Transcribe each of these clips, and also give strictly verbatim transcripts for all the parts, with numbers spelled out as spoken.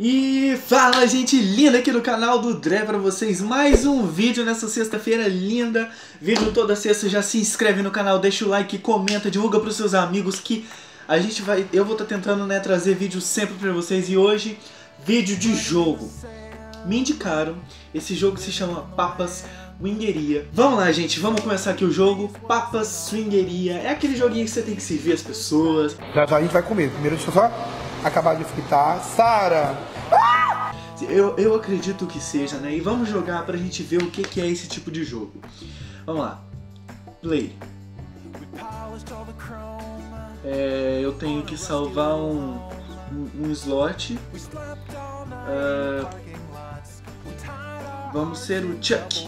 E fala, gente linda aqui do canal do Dre pra vocês, mais um vídeo nessa sexta-feira linda. Vídeo toda sexta, já se inscreve no canal, deixa o like, comenta, divulga pros seus amigos que a gente vai, eu vou estar tá tentando, né, trazer vídeo sempre pra vocês. E hoje, vídeo de jogo. Me indicaram, esse jogo se chama Papas Swingeria. Vamos lá, gente, vamos começar aqui o jogo. Papas Swingeria, é aquele joguinho que você tem que servir as pessoas. Já já a gente vai comer, primeiro deixa eu só acabar de fritar. Sara! Ah! Eu, eu acredito que seja, né? E vamos jogar pra gente ver o que, que é esse tipo de jogo. Vamos lá. Play. É, eu tenho que salvar um, um, um slot. Uh, vamos ser o Chuck.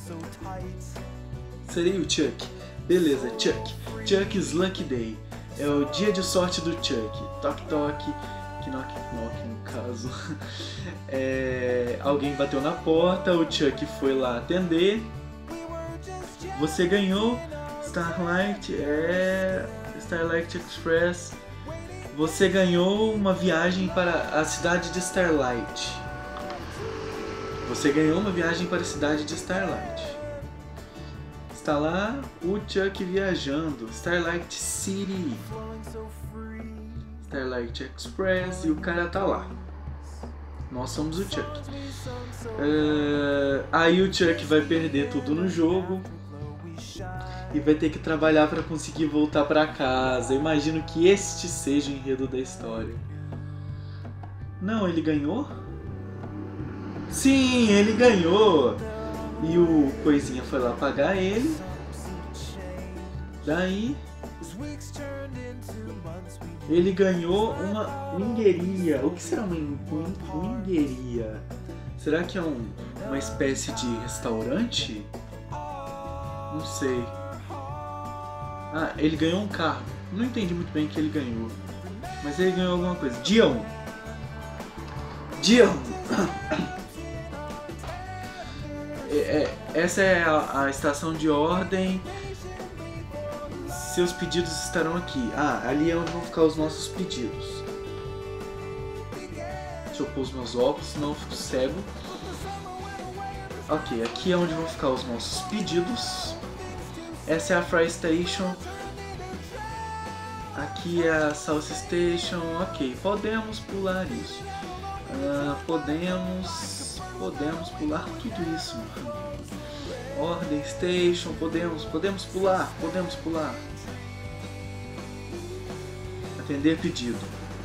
Serei o Chuck. Beleza, Chuck. Chuck's Lucky Day. É o dia de sorte do Chuck. Toque, toque. Knock, knock, no caso. É, alguém bateu na porta, o Chuck foi lá atender. Você ganhou Starlight, é... Starlight Express. Você ganhou uma viagem para a cidade de Starlight. Você ganhou uma viagem para a cidade de Starlight. Está lá o Chuck viajando. Starlight City. Starlight Express, e o cara tá lá. Nós somos o Chuck. Uh, aí o Chuck vai perder tudo no jogo e vai ter que trabalhar para conseguir voltar para casa. Eu imagino que este seja o enredo da história. Não, ele ganhou? Sim, ele ganhou! E o coisinha foi lá pagar ele. Daí ele ganhou uma swingeria. O que será uma swingeria? Será que é um, uma espécie de restaurante? Não sei. Ah, ele ganhou um carro. Não entendi muito bem o que ele ganhou, mas ele ganhou alguma coisa. Dia um. Dia um. É, é, essa é a, a estação de ordem. Seus pedidos estarão aqui. Ah, ali é onde vão ficar os nossos pedidos. Deixa eu pôr os meus óculos, senão eu fico cego. Ok, aqui é onde vão ficar os nossos pedidos. Essa é a Fry Station. Aqui é a Sauce Station. Ok, podemos pular isso. Uh, podemos... Podemos pular tudo isso. Ordem Station. Podemos, podemos pular. Podemos pular. Atender pedido.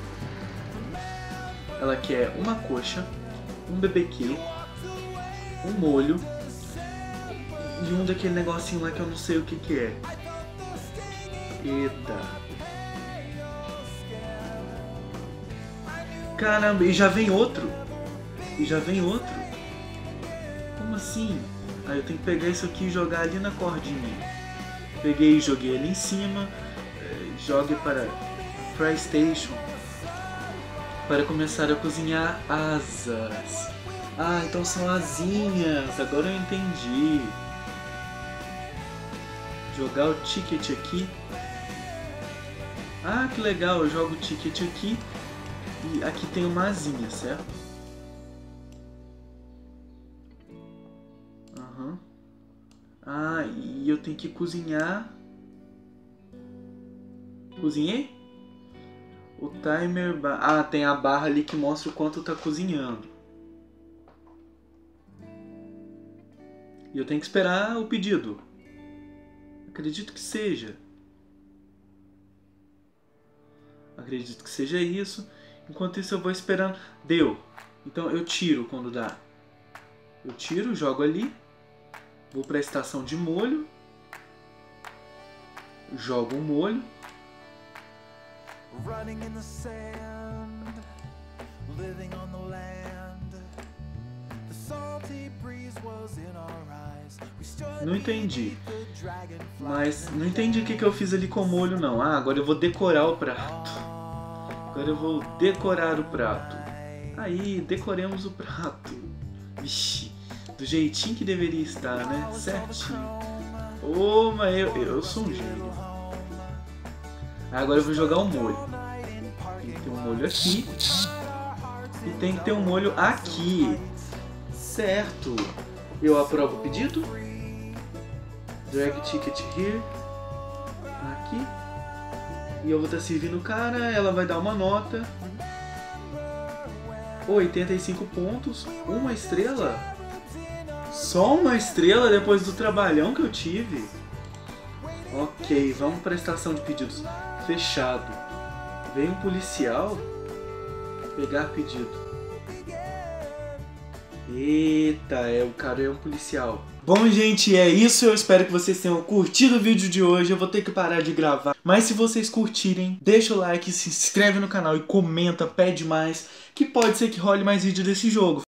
Ela quer uma coxa, um B B Q, um molho e um daquele negocinho lá que eu não sei o que que é. Eita. Caramba, e já vem outro. E já vem outro. Como assim? Aí eu tenho que pegar isso aqui e jogar ali na cordinha. Peguei e joguei ele em cima. Jogue para Fry Station para começar a cozinhar asas. Ah, então são asinhas. Agora eu entendi. Jogar o ticket aqui. Ah, que legal. Eu jogo o ticket aqui e aqui tem uma asinha, certo? Uhum. Ah, e eu tenho que cozinhar. Cozinhei? O timer... Ah, tem a barra ali que mostra o quanto tá cozinhando. E eu tenho que esperar o pedido. Acredito que seja. Acredito que seja isso. Enquanto isso eu vou esperando. Deu. Então eu tiro quando dá. Eu tiro, jogo ali. Vou para a estação de molho. Jogo o molho. Não entendi. Mas não entendi o que, que eu fiz ali com o molho não. Ah, agora eu vou decorar o prato. Agora eu vou decorar o prato. Aí, decoremos o prato. Ixi, do jeitinho que deveria estar, né? Certinho. Oh, mas eu, eu sou um gênio. Agora eu vou jogar um molho. Tem que ter um molho aqui. E tem que ter um molho aqui. Certo. Eu aprovo o pedido. Drag ticket here. Aqui. E eu vou estar servindo o cara. Ela vai dar uma nota. oitenta e cinco pontos. Uma estrela? Só uma estrela depois do trabalhão que eu tive? Ok, vamos para a estação de pedidos. Fechado. Vem um policial pegar pedido. Eita, é, o cara é um policial. Bom, gente, é isso. Eu espero que vocês tenham curtido o vídeo de hoje. Eu vou ter que parar de gravar. Mas se vocês curtirem, deixa o like, se inscreve no canal e comenta, pede mais, que pode ser que role mais vídeo desse jogo.